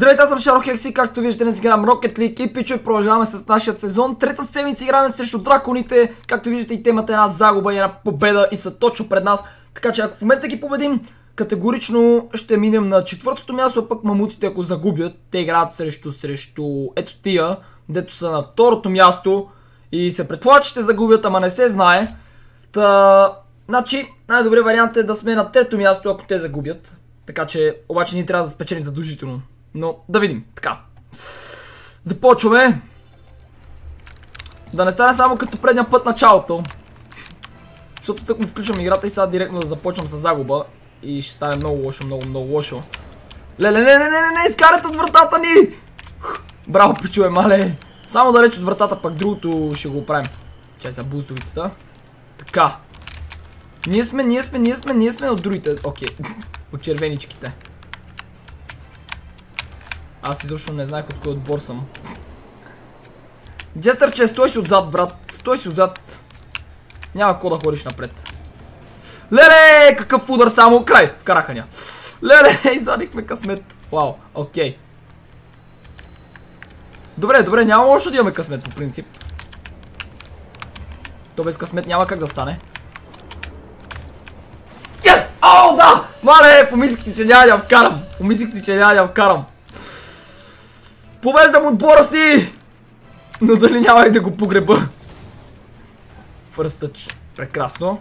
Здравейте, аз съм Шарохекси, както виждате днес играем Rocket League и пичове, продължаваме с нашия сезон. Трета седмица играме срещу драконите, както виждате и темата е една загуба и една победа и са точно пред нас. Така че ако в момента ги победим, категорично ще минем на четвъртото място, а пък мамутите ако загубят, те играят срещу ето тия, дето са на второто място и се предполага, че ще загубят, ама не се знае. Значи най-добрият вариант е да сме на трето място, ако те загубят. Така че, обаче ние трябва да спечелим задължително. Но да видим, така. Започваме. Да не стане само като предния път началото. Защото тук му включвам играта и сега директно да започвам с загуба. И ще стане много лошо, много лошо. Леле, не, изкарате от вратата ни! Браво, пичове, мале. Само далеч от вратата, пак другото ще го оправим. Чай за бустовицата. Така. Ние сме от другите. Окей. От червеничките. Аз изобщо не знаех от кой отбор съм. Джестърче, стой си отзад, брат. Стой си отзад. Няма какво да ходиш напред. Леле, какъв удар само. Край, вкараха ня. Леле, извадихме късмет. Вау, окей. Добре, няма лошо да имаме късмет по принцип. То без късмет няма как да стане. Yes! О, да! Мале, помислих си, че няма да вкарам. Повеждам отбора си! Но дали няма и да го погреба? First touch. Прекрасно.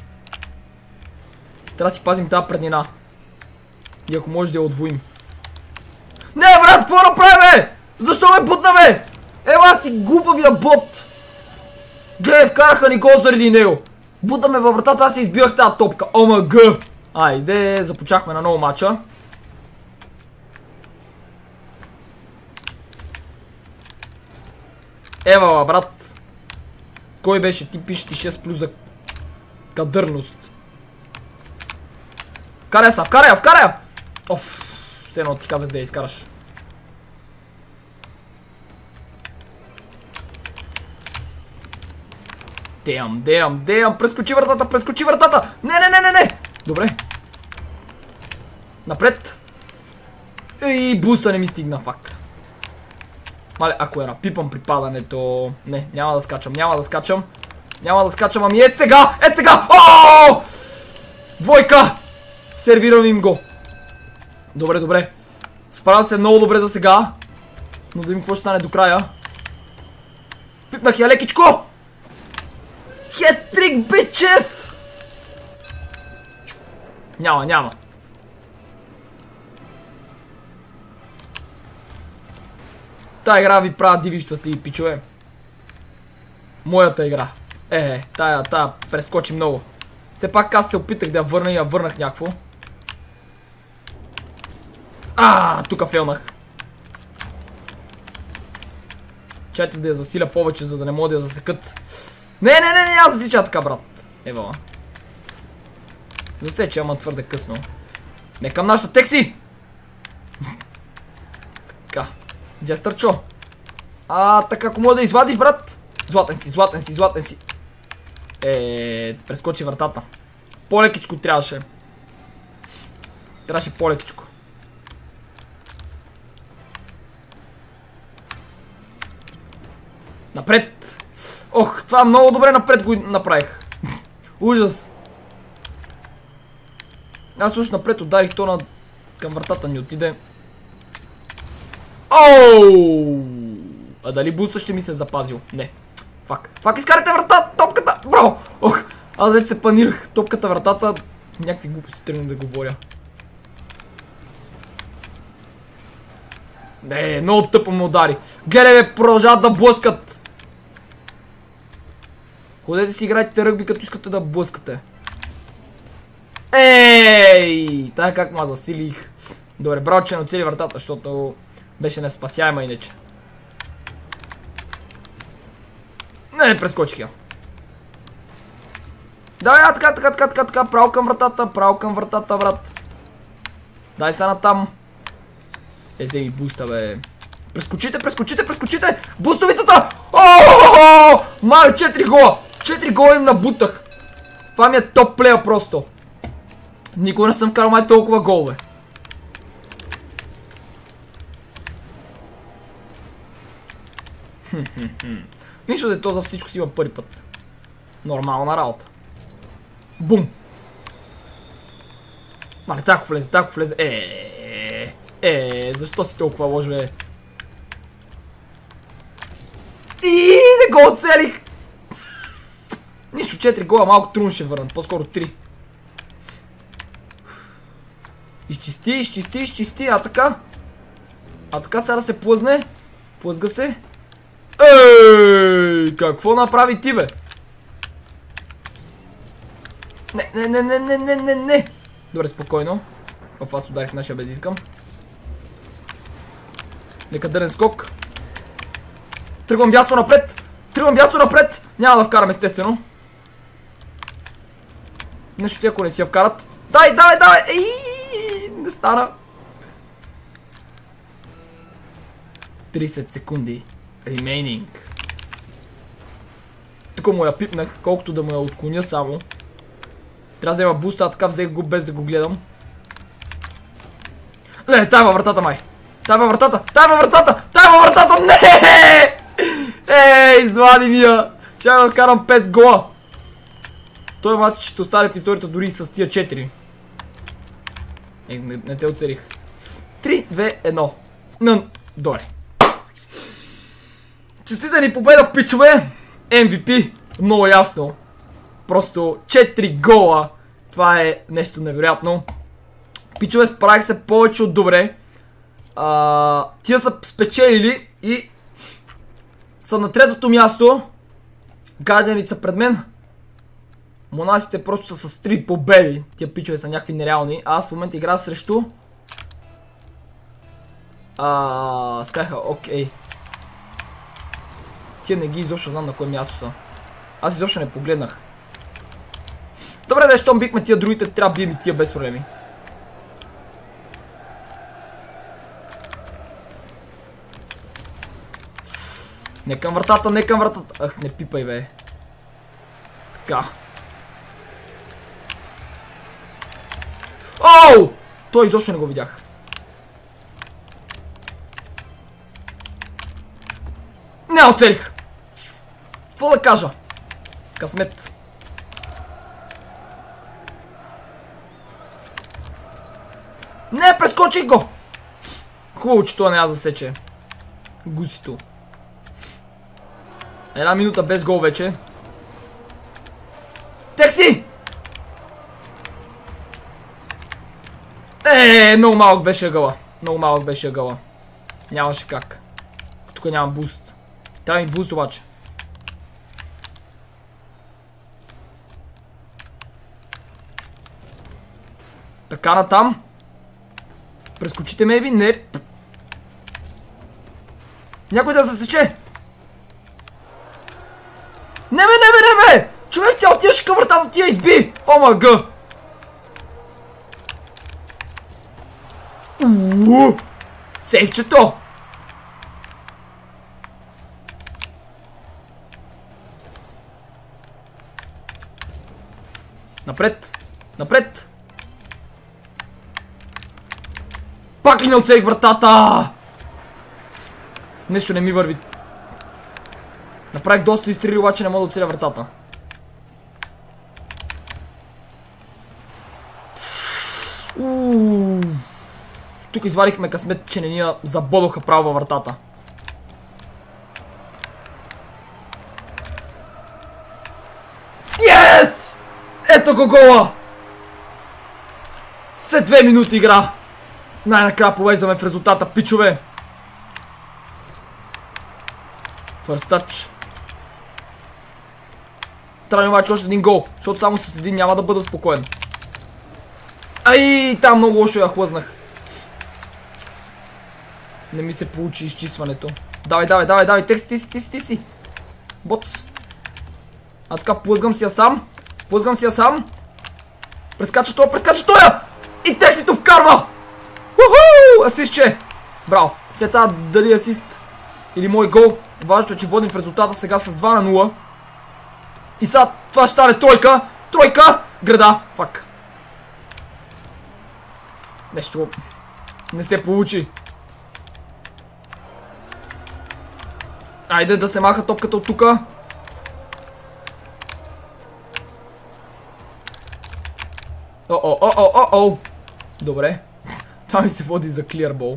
Трябва да си пазим тази преднина. И ако може да я отвоим. Не, брат, какво направи? Защо ме бутна, бе? Ела си глупавия бот. Гледай, вкараха ни гол заради него. Бутна ме във вратата, аз си избивах тази топка. ОМГ! Айде, започнахме на ново матча. Евала, брат. Кой беше? Ти пише ти 6 плюс за кадърност. Вкарай я! Оф, все едно ти казах да я изкараш. Damn, прескочи вратата! Не! Добре. Напред. И буста не ми стигна, фак. Мале, ако пипам при падането... Не, няма да скачам, ами ето сега! Ооо! Двойка! Сервирам им го. Добре. Справям се много добре за сега. Но да видим какво ще стане до края. Пипнах я лекичко! Хетрик, бичес! Няма. Тая игра ви правя диви щастливи, пичове. Моята игра. Тая прескочи много. Все пак аз се опитах да я върна и я върнах някакво. Тука фейлнах. Чайте да я засиля повече, за да не мога да я засекат. Не, аз засича така, брат. Евала. Засече, ама твърде късно. Не към нашата текси! Така. Джестърчо. Така, ако мога да извадиш, брат. Златен си. Прескочи вратата. По-лекичко трябваше. По-лекичко. Напред! Ох, това много добре напред го направих. Ужас. Аз уж напред ударих то към вратата ни отиде. Оу! А дали буста ще ми се запазил? Не. Фак, изкарайте врата! Топката! Бро! Ох, аз вече се панирах. Топката, вратата. Някакви глупости тръгнах да говоря. Не, много тъпо ме удари. Гледай, бе, продължават да блъскат. Ходете си играйте ръгби, като искате да блъскате. Тая как ма засилих. Добре, браво, че не оцели вратата, защото беше неспасяема иначе. Не, прескочих я. Давай, така, право към вратата, брат. Дай сега натам. Вземи буста, бе. Прескочите! Бустовицата! Ооо! Мале, 4 гола! 4 гола им набутах. Това ми е топ плея просто. Никога не съм вкарал май толкова голове. Нищо да е то за всичко си има първи път. Нормална работа. Бум! Мале, тако влезе. Защо си толкова лош, бе? И не го оцелих! Нищо, 4 гола, малко трудно ще върнат, по-скоро 3. Изчисти, а така? Сега да се плъзне. Плъзга се. Ей, какво направи ти, бе? Не. Добре, спокойно. Аз ударих нашия без искам. Нека дърен скок. Тръгвам бясно напред. Няма да вкарам, естествено. Нещо ти, ако не си я вкарат. Давай! Не стана. 30 секунди. Remaining. Тук му я пипнах, колкото да му я отклоня само. Трябва да взема буста, а така взех го без да го гледам. Не, тая във вратата, май. Тая във вратата! Не! Извади ми я! Чакай да карам 5 гола. Той матч ще остане в историята дори с тия 4. Не те оцелих. 3, 2, 1. Добре. Честита ни победа, пичове! MVP. Много ясно. Просто 4 гола. Това е нещо невероятно. Пичове, справих се повече от добре. Тия са спечелили и са на третото място. Гадяните са пред мен. Монасите просто са с 3 победи. Тия пичове са някакви нереални. Аз в момента играя срещу Скайха, окей. Тия не ги изобщо знам на кое място са. Аз изобщо не погледнах. Добре, да, щом бихме тия другите, трябва да бием и тия без проблеми. Не към вратата. Ах, не пипай, бе. Така. Оу! Той изобщо не го видях. Не оцелих. Какво да кажа? Късмет. Не, прескочих го! Хубаво, че това не я засече. Гусито. 1 минута без гол вече. Текси! Много малък беше гъла. Нямаше как. Тук нямам буст. Трябва ми буст обаче. Така натам. Прескочите мейби? Не. Някой да засече. Не бе! Човек, тя отиваше към вратата, ти я изби! Омага! Сейфчето! Напред! Пак ли не оцелих вратата? Нещо не ми върви. Направих доста изстрели, обаче не мога да оцеля вратата. Тук извадихме късмет, че не ни я забодоха право във вратата. Yes! Ето го гола! След 2 минути игра. Най-накрая повеждаме в резултата, пичове. First touch. Трябва обаче още един гол, защото само с един няма да бъда спокоен. Ай, там много лошо я хлъзнах. Не ми се получи изчистването. Давай, текст, ти си. Боц. А така, плъзгам си я сам. Прескача тоя. И текстито вкарва. Уху! Асистче. Браво. След това дали асист или мой гол. Важното е, че водим в резултата сега с 2-0. И сега това ще стане тройка. Града. Фак. Нещо не се получи. Айде да се маха топката от тука. О. Добре. Това ми се води за clear ball.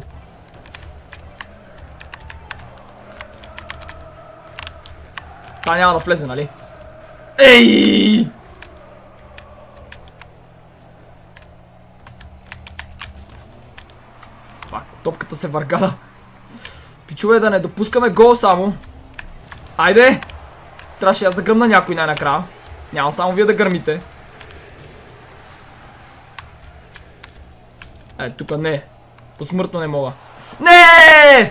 Та няма да влезе, нали? Ей! Топката се въргала. Пичове, да не допускаме гол само. Айде! Трябваше аз да гръмна някой най-накрая. Няма само вие да гърмите. Тук не. Посмъртно не мога. Не!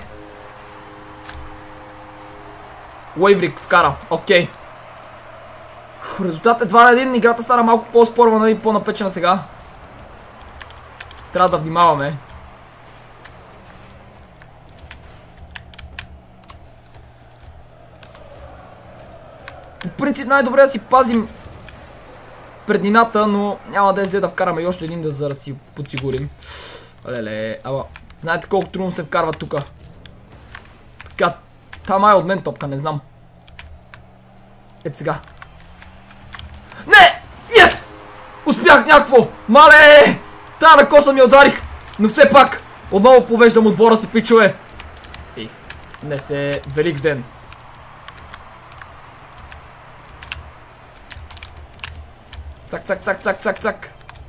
Уейврик вкара. Окей. Резултат е 2-1. Играта стана малко по-спорвана и по-напечена сега. Трябва да внимаваме. По принцип най-добре да си пазим преднината, но няма да е да вкараме и още един да си подсигурим. Леле, ама знаете колко трудно се вкарва тука. Така, та е от мен топка, не знам. Ето сега. Не! Yes! Успях някакво! Мале! Та на коса ми ударих! Но все пак, отново повеждам отбора си, пичове. Днес е велик ден. Цак.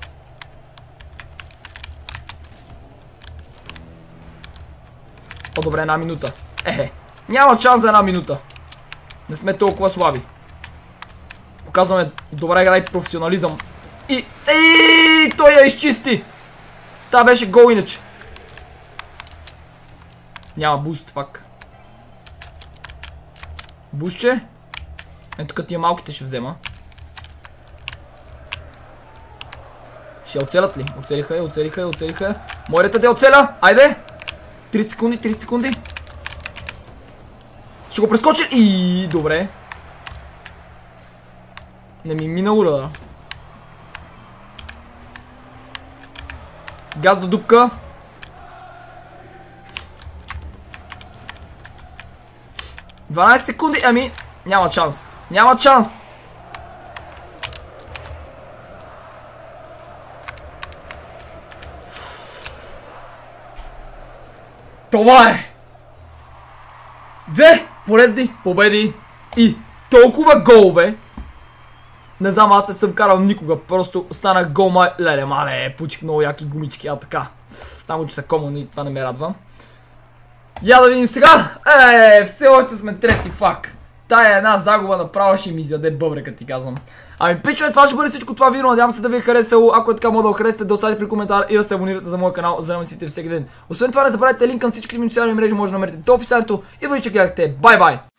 По-добре, една минута. Няма шанс за една минута. Не сме толкова слаби. Показваме добра игра и професионализъм. И той я изчисти. Та беше гол иначе. Няма буст, фак. Бустче. Ето като тия малките ще взема. Ще оцелят ли? Оцелиха. Моята да я оцеля! Айде! 30 секунди. Ще го прескочи и добре. Не ми мина урада. Газ до дупка. ...12 секунди, ами... Няма шанс. Това е! 2 поредни победи и толкова голове. Не знам, аз не съм карал никога, просто станах гол Леле, мале, получих много яки гумички, така. Само че са комуни, това не ме радва. Я да видим сега! Все още сме трети, фак. Тая една загуба направо ще ми изяде бъбрека, ти казвам. Ами, пичове, това ще бъде всичко това видео. Надявам се да ви е харесало. Ако е така, може да го харесате, да оставите при коментар и да се абонирате за моя канал, за да ме следите всеки ден. Освен това, не забравяйте линк към всичките ми социални мрежи, може да намерите до описанието. И бъде, че гледахте. Бай-бай!